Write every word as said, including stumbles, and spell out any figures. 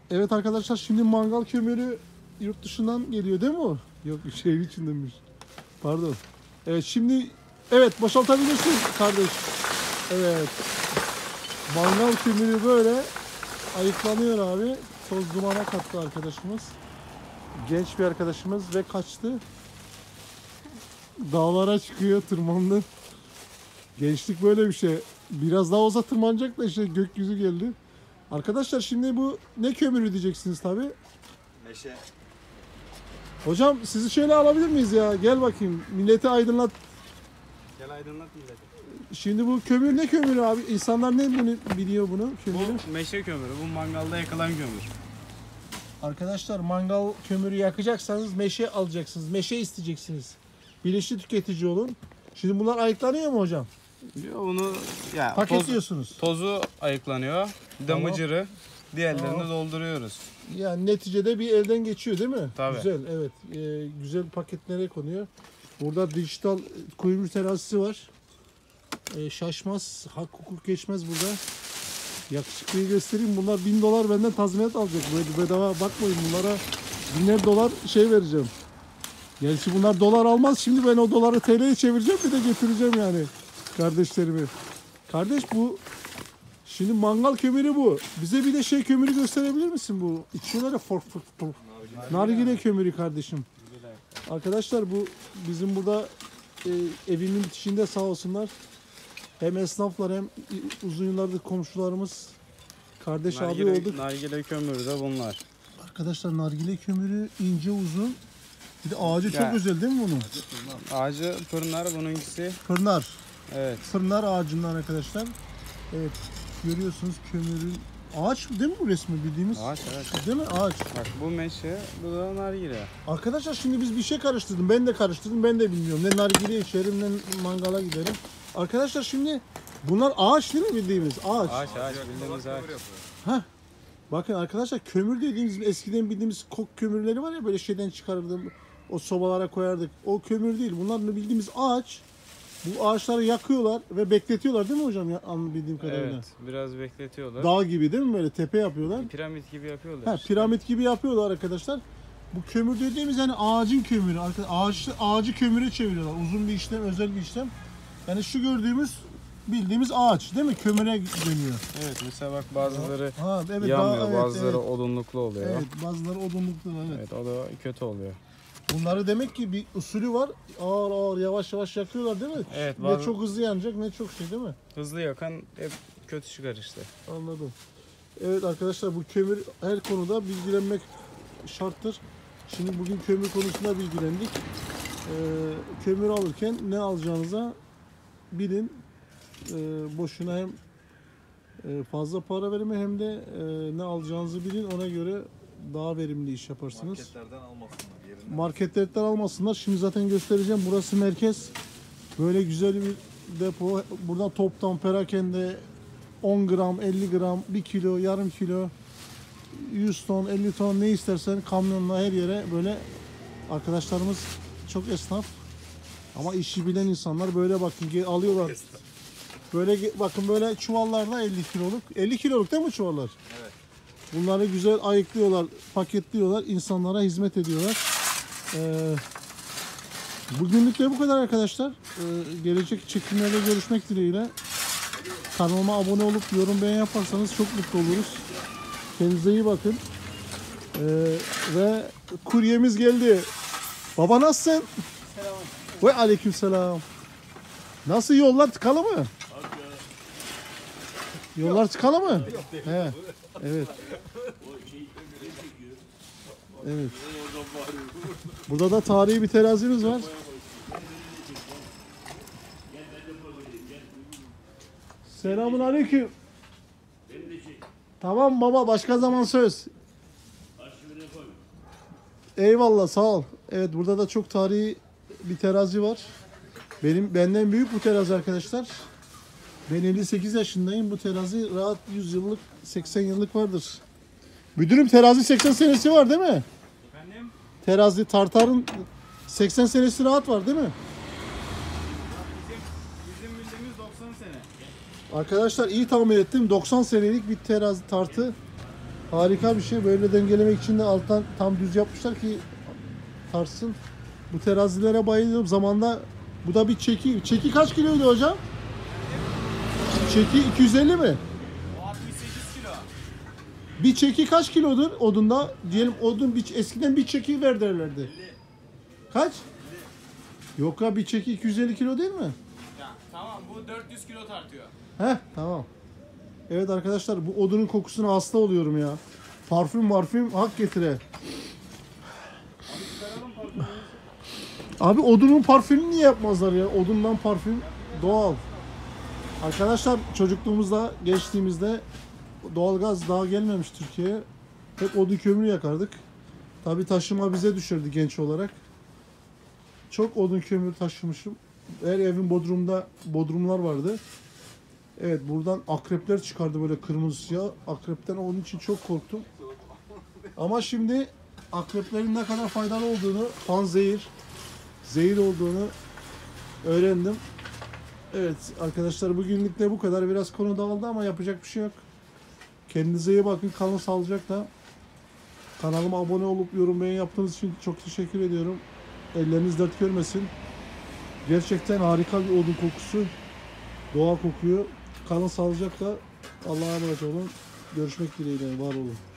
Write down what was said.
Evet arkadaşlar, şimdi mangal kömürü yurt dışından geliyor değil mi o? Yok, şehir içindenmiş. Pardon. Evet şimdi, evet boşaltabilirsin kardeş. Evet. Mangal kömürü böyle ayıklanıyor abi. Toz dumana kattı arkadaşımız. Genç bir arkadaşımız ve kaçtı. Dağlara çıkıyor, tırmandı. Gençlik böyle bir şey. Biraz daha olsa tırmanacak da işte gökyüzü geldi. Arkadaşlar şimdi bu ne kömürü diyeceksiniz tabi. Meşe. Hocam sizi şöyle alabilir miyiz ya? Gel bakayım, milleti aydınlat. Gel aydınlat milleti. Şimdi bu kömür ne kömürü abi? İnsanlar ne bunu biliyor bunu? Kömürü? Bu meşe kömürü. Bu mangalda yakılan kömür. Arkadaşlar mangal kömürü yakacaksanız meşe alacaksınız. Meşe isteyeceksiniz. Bilinçli tüketici olun. Şimdi bunlar ayıklanıyor mu hocam? Onu ya Paketliyorsunuz. Toz, tozu ayıklanıyor. Damıcırı. Diğerlerini Tamam. dolduruyoruz. Yani neticede bir elden geçiyor değil mi? Tabii. Güzel, evet. Ee, güzel paketlere konuyor. Burada dijital kuyumcu terazisi var. Ee, şaşmaz, hak hukuk geçmez burada. Yakışıklıyı göstereyim. Bunlar bin dolar benden tazminat alacak. Böyle bedava bakmayın, bunlara biner dolar şey vereceğim. Gerçi bunlar dolar almaz. Şimdi ben o doları T L'ye çevireceğim, bir de getireceğim yani kardeşlerimi. Kardeş bu şimdi mangal kömürü bu. Bize bir de şey kömürü gösterebilir misin bu? İçiyorlar ya fork fork fork. Nargile kömürü kardeşim. Arkadaşlar bu bizim burada e, evimin bitişinde sağ olsunlar. Hem esnaflar hem uzun yıllardır komşularımız, kardeş Nargile, abi olduk. nargile kömürü de bunlar. Arkadaşlar nargile kömürü ince uzun. Bir de ağacı Ya. çok özel değil mi bunun? Ağacı pırnar, bununkisi. Pırnar. Evet. Pırnar ağacından arkadaşlar. Evet, görüyorsunuz kömürün. Ağaç değil mi bu resmi bildiğimiz? Ağaç, evet. Değil mi? Ağaç. Bak bu meşe, bu da nargile. Arkadaşlar şimdi biz bir şey karıştırdım. Ben de karıştırdım. Ben de bilmiyorum. Ne nargile içerim ne mangala giderim. Arkadaşlar şimdi bunlar ağaç değil mi bildiğimiz? Ağaç. Ağaç, ağaç, bildiğimiz ağaç. Heh. Bakın arkadaşlar, kömür dediğimiz eskiden bildiğimiz kok kömürleri var ya, böyle şeyden çıkarırdım. O sobalara koyardık. O kömür değil. Bunlar bildiğimiz ağaç. Bu ağaçları yakıyorlar ve bekletiyorlar değil mi hocam, ya, bildiğim kadarıyla? Evet, biraz bekletiyorlar. Dağ gibi değil mi, böyle tepe yapıyorlar? Piramit gibi yapıyorlar. Ha, işte. piramit gibi yapıyorlar arkadaşlar. Bu kömür dediğimiz yani ağacın kömürü. Ağaç, ağacı kömüre çeviriyorlar. Uzun bir işlem, özel bir işlem. Yani şu gördüğümüz bildiğimiz ağaç değil mi? Kömüre dönüyor. Evet, mesela bak bazıları Ha, evet, yanmıyor, daha- evet, bazıları evet. odunluklu oluyor. Evet, bazıları odunluklu, evet. Evet, o da kötü oluyor. Bunları demek ki bir usulü var. Ağır ağır yavaş yavaş yakıyorlar değil mi? Evet, Ne bazı- çok hızlı yanacak ne çok şey değil mi? Hızlı yakan hep kötü çıkar işte. Anladım. Evet arkadaşlar, bu kömür her konuda bilgilenmek şarttır. Şimdi bugün kömür konusunda bilgilendik. Ee, kömür alırken ne alacağınıza bilin. Ee, boşuna hem e, fazla para verme hem de e, ne alacağınızı bilin. Ona göre daha verimli iş yaparsınız. Marketlerden almasınlar yerine. Marketlerden almasınlar. Şimdi zaten göstereceğim. Burası merkez. Böyle güzel bir depo. Buradan toptan perakende on gram, elli gram, bir kilo, yarım kilo, yüz ton, elli ton ne istersen kamyonla her yere böyle arkadaşlarımız çok esnaf. Ama işi bilen insanlar böyle bakın ge- alıyorlar. Böyle ge- bakın böyle çuvallarla elli kiloluk. elli kiloluk değil mi çuvallar? Evet. Bunları güzel ayıklıyorlar, paketliyorlar, insanlara hizmet ediyorlar. Ee, bugünlük de bu kadar arkadaşlar. Ee, gelecek çekimlerde görüşmek dileğiyle. Kanalıma abone olup yorum beğen yaparsanız çok mutlu oluruz. Kendinize iyi bakın. Ee, ve kuryemiz geldi. Baba nasılsın? Selam. Ve aleykümselam. Nasıl, yollar tıkalı mı? Yollar tıkalı mı? He. Evet. Evet. Burada da tarihi bir terazimiz var. Selamun aleyküm. Tamam baba, başka zaman söz. Eyvallah, sağ ol. Evet, burada da çok tarihi bir terazi var. Benim benden büyük bu terazi arkadaşlar. Ben elli sekiz yaşındayım. Bu terazi rahat yüz yıllık, seksen yıllık vardır. Müdürüm, terazi seksen senesi var değil mi? Efendim? Terazi tartarın seksen senesi rahat var değil mi? Bizim, bizim bildiğimiz doksan sene. Arkadaşlar iyi tahmin ettim. doksan senelik bir terazi tartı. Harika bir şey. Böyle dengelemek için de alttan tam düz yapmışlar ki tarsın. Bu terazilere bayılıyorum. Zamanda bu da bir çeki. Çeki kaç kiloydu hocam? Çeki iki yüz elli mi? O altmış sekiz kilo. Bir çeki kaç kilodur odunda? Diyelim odun bir, eskiden bir çeki ver derlerdi. Kaç? Yok ya, bir çeki iki yüz elli kilo değil mi? Ya tamam, bu dört yüz kilo tartıyor. Heh, tamam. Evet arkadaşlar, bu odunun kokusuna hasta oluyorum ya. Parfüm marfüm hak getire. Abi odunun parfümünü niye yapmazlar ya? Odundan parfüm doğal. Arkadaşlar çocukluğumuzda, gençliğimizde doğalgaz daha gelmemiş Türkiye'ye. Hep odun kömürü yakardık. Tabi taşıma bize düşerdi genç olarak. Çok odun kömür taşımışım. Her evin bodrumda bodrumlar vardı. Evet, buradan akrepler çıkardı böyle kırmızı siyah. Akrepten onun için çok korktum. Ama şimdi akreplerin ne kadar faydalı olduğunu, panzehir, zehir olduğunu öğrendim. Evet arkadaşlar, bugünlük de bu kadar. Biraz konu dağıldı ama yapacak bir şey yok. Kendinize iyi bakın. Kalın sağlıcakla. Kanalıma abone olup yorum beğeni yaptığınız için çok teşekkür ediyorum. Elleriniz dert görmesin. Gerçekten harika bir odun kokusu. Doğal kokuyor. Kalın sağlıcakla. Allah'a emanet olun. Görüşmek dileğiyle. Var olun.